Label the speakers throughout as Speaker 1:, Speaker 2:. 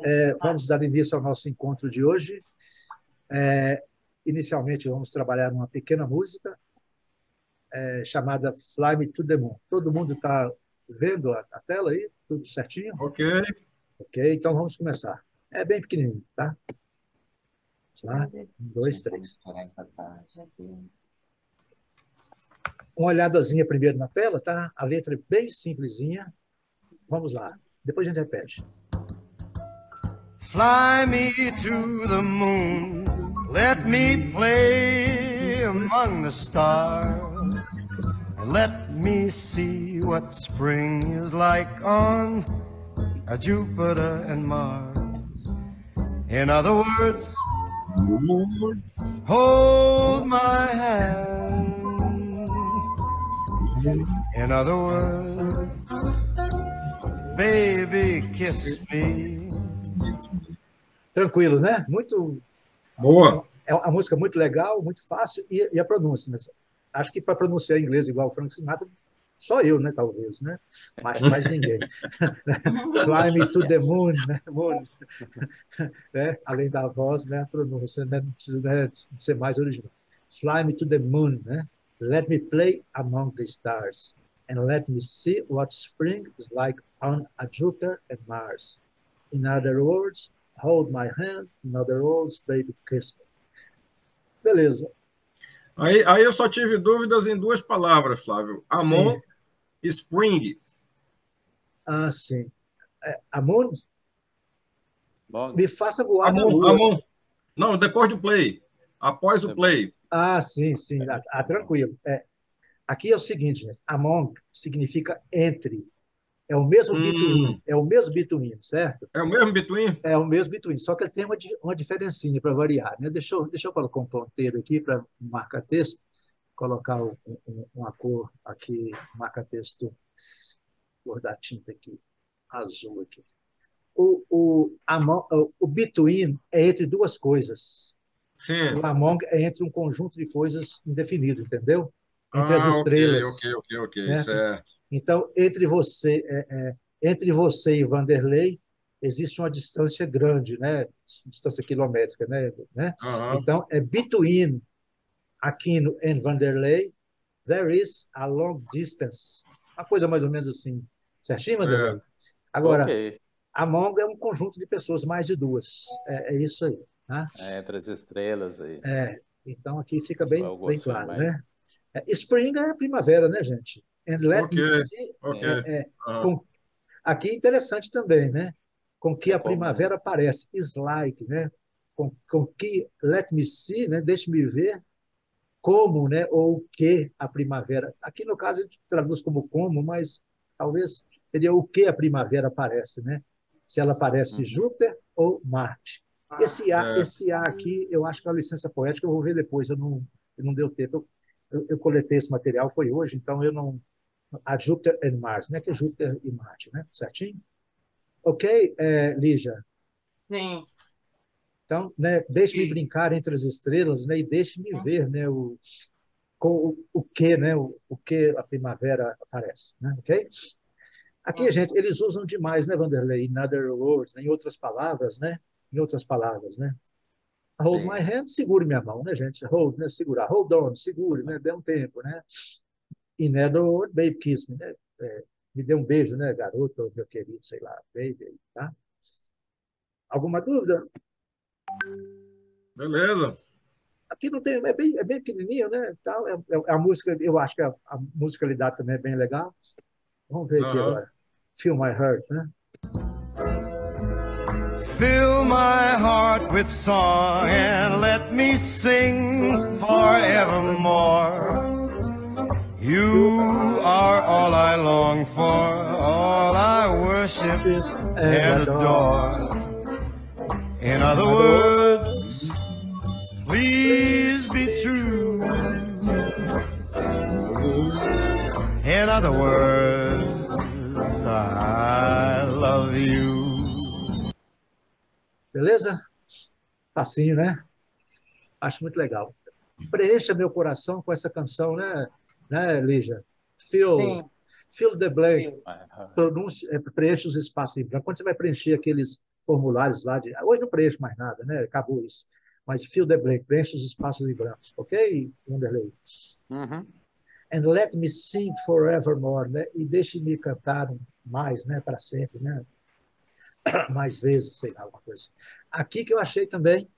Speaker 1: Vamos dar início ao nosso encontro de hoje. Inicialmente, vamos trabalhar uma pequena música chamada Fly Me to the Moon. Todo mundo está vendo a tela aí? Tudo certinho?
Speaker 2: Ok.
Speaker 1: Ok, então vamos começar. É bem pequenininho, tá? Vamos lá. 1, 2, 3. Uma olhadazinha primeiro na tela, tá? A letra é bem simplesinha. Vamos lá. Depois a gente repete.
Speaker 3: Fly me to the moon, let me play among the stars, and let me see what spring is like on Jupiter and Mars. In other words, hold my hand. In other words, baby, kiss me.
Speaker 1: Tranquilo, né? Muito
Speaker 2: Boa.
Speaker 1: É uma música muito legal, muito fácil, e a pronúncia, né? Acho que para pronunciar inglês igual o Frank Sinatra, só eu, né, talvez, né? Mas mais ninguém. Fly me to the moon, né? Moon. Né? Além da voz, né? A pronúncia, né? Não precisa, né, de ser mais original. Fly me to the moon, né? Let me play among the stars, and let me see what spring is like on a Jupiter and Mars. In other words, hold my hand. In other words, baby, kiss me. Beleza.
Speaker 2: Aí eu só tive dúvidas em duas palavras, Flávio. Amon e Spring.
Speaker 1: Ah, sim. Amon? Me faça voar na
Speaker 2: Amon,
Speaker 1: lua.
Speaker 2: Amon. Não, depois do play. Após o play.
Speaker 1: Ah, sim, sim. Tranquilo. Aqui é o seguinte, gente. Among significa entre. É o mesmo between. É o mesmo between, certo?
Speaker 2: É o mesmo between?
Speaker 1: É o mesmo between. Só que ele tem uma diferencinha para variar, né? Deixa eu colocar um ponteiro aqui para marcar texto. Colocar uma cor aqui, marca texto, cor da tinta aqui, azul aqui. O between é entre duas coisas.
Speaker 2: Sim.
Speaker 1: O among é entre um conjunto de coisas indefinido, entendeu? Entre as estrelas.
Speaker 2: Ok, certo.
Speaker 1: Então, entre você e Vanderlei existe uma distância grande, né? Distância quilométrica, né? Então, between Aquino and Vanderlei, there is a long distance. Uma coisa mais ou menos assim. Certinho, Vanderlei? Agora, among é um conjunto de pessoas, mais de duas. É isso aí. Tá?
Speaker 4: Entre as estrelas aí.
Speaker 1: Então, aqui fica bem claro, né? Spring é primavera, né, gente? And let me see. Aqui é interessante também, né? Com que a primavera aparece. Is like, né? Com que let me see, né? Deixe-me ver como, né? Ou o que a primavera. Aqui, no caso, a gente traduz como, mas talvez seria o que a primavera aparece, né? Se ela aparece Júpiter ou Marte. Esse A aqui, eu acho que é uma licença poética, eu vou ver depois, eu não deu tempo. Eu coletei esse material, foi hoje, então eu não... A Júpiter e Marte, né? Que é Júpiter e Marte, né? Certinho? Ok, Lígia?
Speaker 5: Sim.
Speaker 1: Então, né, deixe-me brincar entre as estrelas, né? E deixe-me ver, né? O que, né? O que a primavera aparece, né? Ok? Aqui, gente, eles usam demais, né, Vanderlei? In other words, né? Em outras palavras, né? Em outras palavras, né? Hold my hand, segure minha mão, né, gente? Hold, né? Segurar. Hold on, segure, né? Dê um tempo, né? In other words, baby, kiss me, né? Me dê um beijo, né, garoto, meu querido, sei lá, baby, tá? Alguma dúvida?
Speaker 2: Beleza.
Speaker 1: Aqui não tem, é bem pequenininho, né? Então, a música, eu acho que a musicalidade também é bem legal. Vamos ver aqui agora. Feel My Heart, né?
Speaker 3: Fill my heart with song and let me sing forevermore. You are all I long for, all I worship and adore. In other words, please be true. In other words, I love you.
Speaker 1: Beleza? Facinho, né? Acho muito legal. Preencha meu coração com essa canção, né, Lígia? Fill the blank. Preencha os espaços em branco. Quando você vai preencher aqueles formulários lá de. Hoje não preencho mais nada, né? Acabou isso. Mas fill the blank, preenche os espaços em brancos, ok, Wanderlei?
Speaker 4: Uhum.
Speaker 1: And let me sing forevermore, né? E deixe-me cantar mais, né? Para sempre, né? Mais vezes, sei lá, alguma coisa assim. Aqui que eu achei também,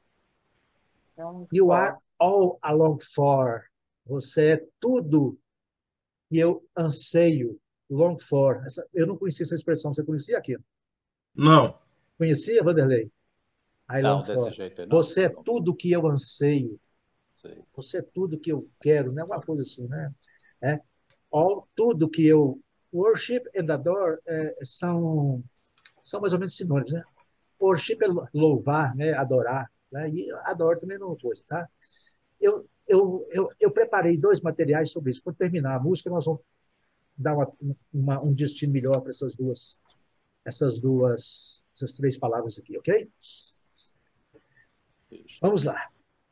Speaker 1: you are all I long for. Você é tudo que eu anseio, long for. Eu não conhecia essa expressão, você conhecia aquilo?
Speaker 2: Não.
Speaker 1: Conhecia, Vanderlei? I long
Speaker 4: Não, desse
Speaker 1: for.
Speaker 4: jeito aí não.
Speaker 1: Você é tudo que eu anseio.
Speaker 4: Sei.
Speaker 1: Você é tudo que eu quero, né? Alguma coisa assim, né? É, all, tudo que eu... Worship and adore são mais ou menos sinônimos, né? Worship é louvar, né? Adorar. Né? E adore também é uma coisa, tá? Eu preparei 2 materiais sobre isso. Quando terminar a música, nós vamos dar um destino melhor para essas 3 palavras aqui, ok?
Speaker 4: Isso.
Speaker 1: Vamos lá.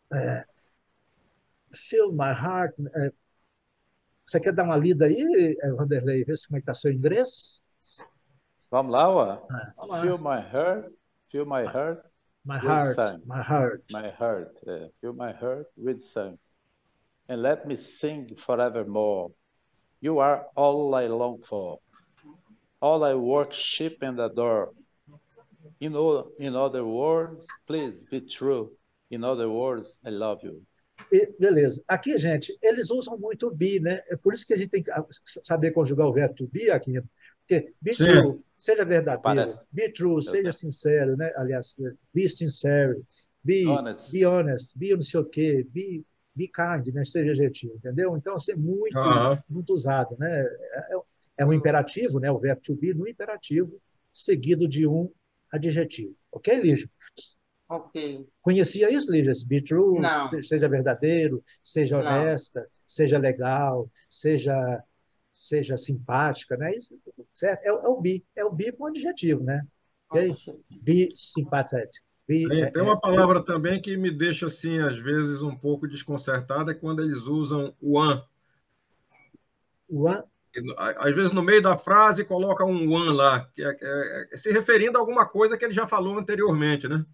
Speaker 1: Fill my heart. Você quer dar uma lida aí, Vanderlei? Ver como é que está seu inglês?
Speaker 4: Vamos lá, ué.
Speaker 1: Vamos lá.
Speaker 4: Fill my heart
Speaker 1: My
Speaker 4: with
Speaker 1: heart,
Speaker 4: sun.
Speaker 1: my heart.
Speaker 4: My heart, fill my heart with sun. And let me sing forevermore. You are all I long for. All I worship and adore. In other words, please be true. In other words, I love you.
Speaker 1: Beleza. Aqui, gente, eles usam muito o be, né? É por isso que a gente tem que saber conjugar o verbo to be aqui. Porque be
Speaker 2: Sim.
Speaker 1: true, seja verdadeiro.
Speaker 4: Parece.
Speaker 1: Be true, seja sincero, né? Aliás, be sincere.
Speaker 4: Honest.
Speaker 1: Be honest. Be não sei o quê. Be kind, né? Seja gentil, entendeu? Então, assim, é muito usado, né? É um imperativo, né? O verbo to be no imperativo, seguido de um adjetivo. Ok, Lígia?
Speaker 5: Ok.
Speaker 1: Conhecia isso, Lígia? Be true,
Speaker 5: Não.
Speaker 1: seja verdadeiro, seja
Speaker 5: Não.
Speaker 1: honesta, seja legal, seja simpática, né? Isso, certo? É o be com adjetivo, né? Okay? Be sympathetic.
Speaker 2: Tem uma palavra também que me deixa, assim, às vezes, um pouco desconcertada, é quando eles usam o an.
Speaker 1: One,
Speaker 2: Às vezes, no meio da frase, coloca um an lá, que é se referindo a alguma coisa que ele já falou anteriormente, né?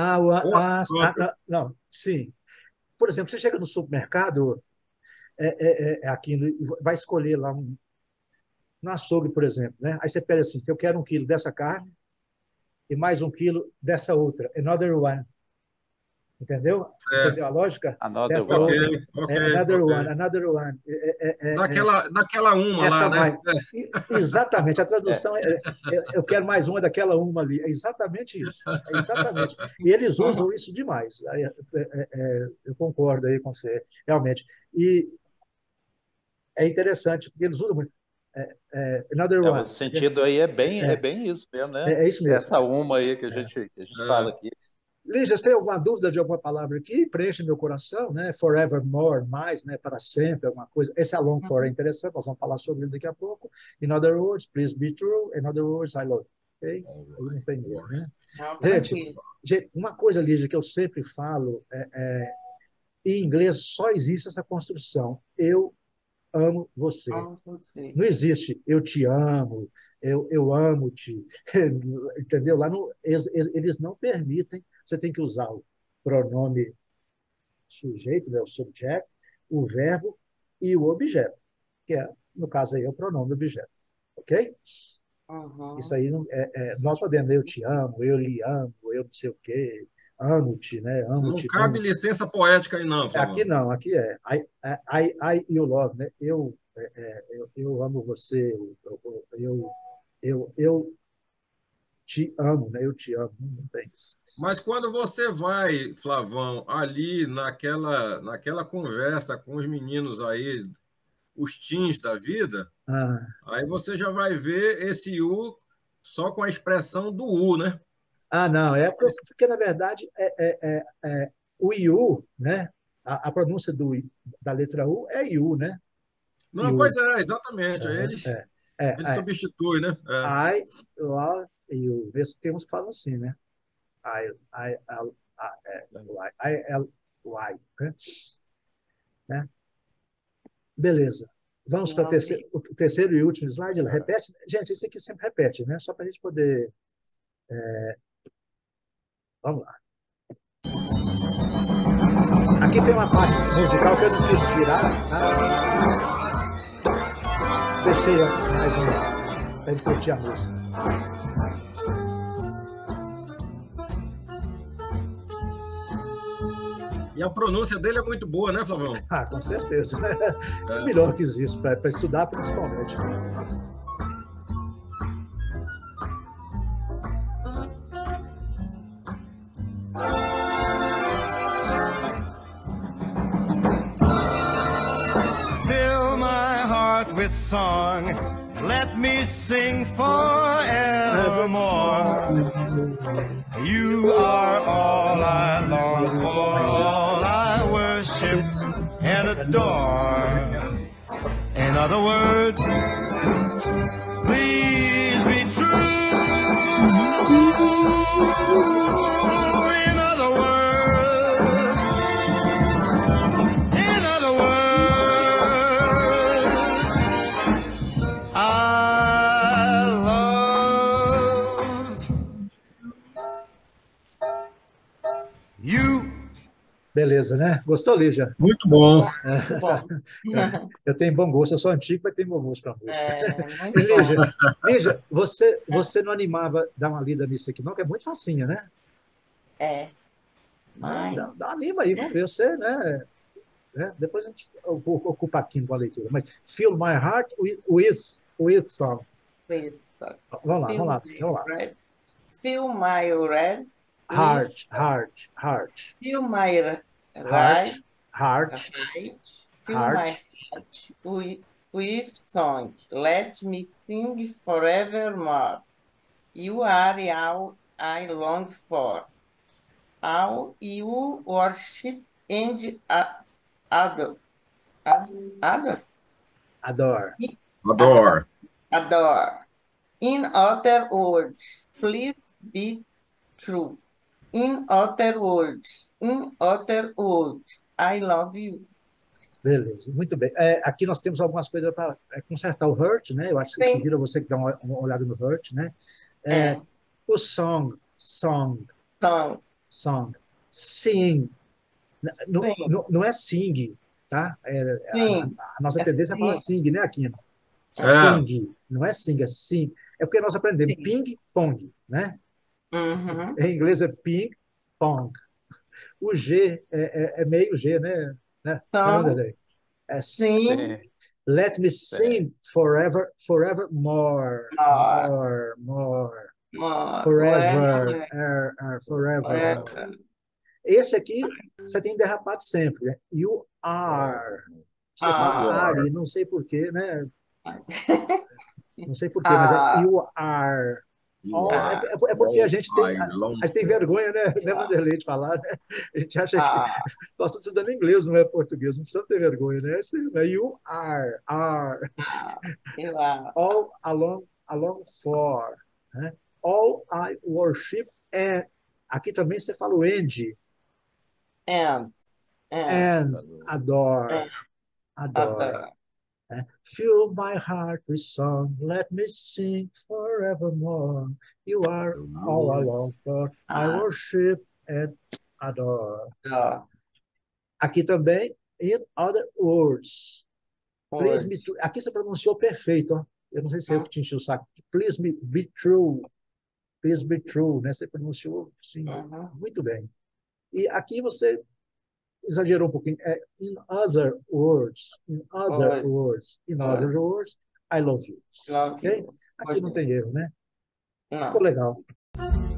Speaker 1: não, sim. Por exemplo, você chega no supermercado, aqui, vai escolher lá no açougue, por exemplo, né? Aí você pede assim, eu quero 1 quilo dessa carne e mais 1 quilo dessa outra, another one. Entendeu?
Speaker 2: Certo.
Speaker 1: Entendeu a lógica?
Speaker 4: Another
Speaker 1: Desta
Speaker 4: one.
Speaker 1: outra. Another one.
Speaker 2: Daquela uma
Speaker 1: Essa
Speaker 2: lá, né?
Speaker 1: Exatamente, a tradução eu quero mais uma daquela uma ali. É exatamente isso. É exatamente. E eles usam isso demais. Eu concordo aí com você, realmente. E é interessante, porque eles usam muito. Another one.
Speaker 4: O sentido aí é bem isso mesmo, né?
Speaker 1: É isso mesmo.
Speaker 4: Essa uma aí que a gente fala aqui.
Speaker 1: Lígia, você tem alguma dúvida de alguma palavra aqui? Preenche meu coração, né? Forevermore, mais, né? Para sempre, alguma coisa. Esse long for é interessante, nós vamos falar sobre ele daqui a pouco. In other words, please be true. In other words, I love you. Okay? Aí não tem erro, né? Gente, uma coisa, Lígia, que eu sempre falo, em inglês só existe essa construção. Eu amo você. Não existe eu te amo, eu amo-te. Entendeu? Lá eles não permitem. Você tem que usar o pronome sujeito, né, o subject, o verbo e o objeto, que no caso aí é o pronome objeto. Ok?
Speaker 5: Uhum.
Speaker 1: Isso aí nós podemos, eu te amo, eu lhe amo, eu não sei o quê, amo-te, né? Amo-te.
Speaker 2: Não cabe licença poética aí, não, Flavão.
Speaker 1: Aqui não, aqui é you love, né? Eu amo você, eu te amo, né? Eu te amo, não tem isso.
Speaker 2: Mas quando você vai, Flavão, ali naquela conversa com os meninos aí, os teens da vida, aí você já vai ver esse U só com a expressão do U, né?
Speaker 1: Não, porque na verdade o IU, né? A pronúncia da letra U é IU, né?
Speaker 2: Não,
Speaker 1: IU.
Speaker 2: pois exatamente. Aí eles substituem, né?
Speaker 1: I love you. Tem uns que falam assim, né? I-L-Y, né? Beleza. Vamos para o terceiro e último slide. Repete. Gente, esse aqui sempre repete, né? Só para a gente poder Vamos lá. Aqui tem uma parte musical que eu não quis tirar, tá? Deixei mais uma para ele curtir a música.
Speaker 2: E a pronúncia dele é muito boa, né, Flavão?
Speaker 1: Ah, com certeza. É melhor que isso, para estudar principalmente.
Speaker 3: Fill my heart with song, let me sing forevermore. You are all I long for, all I worship and adore. In other words, please be true. In other words, I love you.
Speaker 1: Beleza, né? Gostou, Lígia?
Speaker 2: Muito bom.
Speaker 5: Muito bom.
Speaker 1: Eu tenho bom gosto, eu sou antigo, mas tenho bom gosto para música.
Speaker 5: Muito
Speaker 1: E, Lígia, você não animava dar uma lida nisso aqui, não? Que é muito facinho, né?
Speaker 5: Mas
Speaker 1: Dá anima aí, vamos ver. Você, né? Depois a gente ocupa aqui com a leitura. Mas Fill My Heart with Song. Vamos lá.
Speaker 5: Fill my red
Speaker 1: Heart.
Speaker 5: fill my
Speaker 1: Heart.
Speaker 5: fill my heart with song. Let me sing forevermore. You are all I long for. All you worship and adore.
Speaker 1: Adore.
Speaker 2: Adore.
Speaker 5: In other words, please be true. In other words, I love you.
Speaker 1: Beleza, muito bem. Aqui nós temos algumas coisas para consertar o hurt, né? Eu acho que
Speaker 5: Sim.
Speaker 1: sugiro você que dá uma olhada no hurt, né? O song.
Speaker 5: Song.
Speaker 1: Sing.
Speaker 5: Sim.
Speaker 1: Não é sing, tá?
Speaker 5: Sim.
Speaker 1: A nossa tendência é falar sing, né, Aquino?
Speaker 2: É.
Speaker 1: Sing. Não é sing, é sing. É porque nós aprendemos
Speaker 5: Sim.
Speaker 1: ping-pong, né?
Speaker 5: Uhum.
Speaker 1: Em inglês é ping-pong. O G é meio G, né?
Speaker 5: Song. Sim.
Speaker 1: Let me sing forevermore. Forever. Esse aqui você tem derrapado sempre, né? You are. Você fala are, não sei porquê, né? Não sei porquê, mas é you are. É porque a gente tem vergonha, né, Vanderlei, de falar, né? A gente acha que nós estamos estudando inglês, não é português, não precisa ter vergonha, né? É you are.
Speaker 5: You are.
Speaker 1: All along for. Né? All I worship and. Aqui também você fala o and. And adore. Fill my heart with song, let me sing forevermore. You are all I long for, I worship and adore. Aqui também, in other words. Please me true. Aqui você pronunciou perfeito, ó. Eu não sei se é eu que te enchi o saco. Please me be true. Please be true, né? Você pronunciou, sim, muito bem. E aqui você exagerou um pouquinho. In other words, I love you. Okay? Aqui não tem erro, né? Ficou legal.